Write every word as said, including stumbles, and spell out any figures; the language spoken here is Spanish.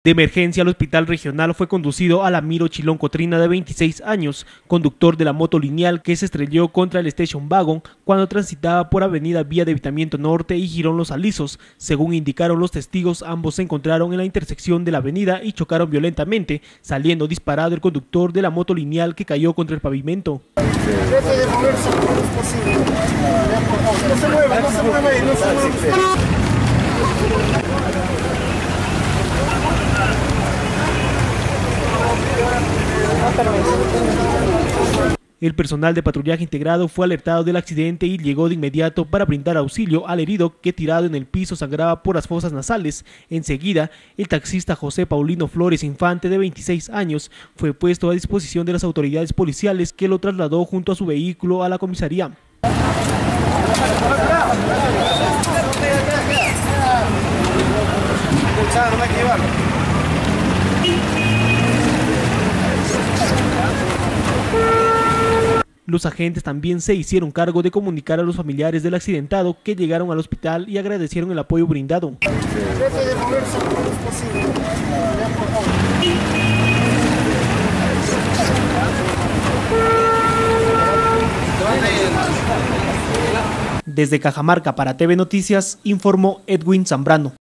De emergencia al hospital regional fue conducido Alamiro Chilón Cotrina, de veintiséis años, conductor de la moto lineal que se estrelló contra el Station Wagon cuando transitaba por avenida Vía de Evitamiento Norte y Girón Los Alisos. Según indicaron los testigos, ambos se encontraron en la intersección de la avenida y chocaron violentamente, saliendo disparado el conductor de la moto lineal que cayó contra el pavimento. Trate de moverse lo menos posible. No se mueva, no se mueva ahí, no se mueva. El personal de patrullaje integrado fue alertado del accidente y llegó de inmediato para brindar auxilio al herido que tirado en el piso sangraba por las fosas nasales. Enseguida, el taxista José Paulino Flores Infante, de veintiséis años, fue puesto a disposición de las autoridades policiales, que lo trasladó junto a su vehículo a la comisaría. Los agentes también se hicieron cargo de comunicar a los familiares del accidentado, que llegaron al hospital y agradecieron el apoyo brindado. Trate de moverse lo menos posible. Desde Cajamarca para T V Noticias informó Edwin Zambrano.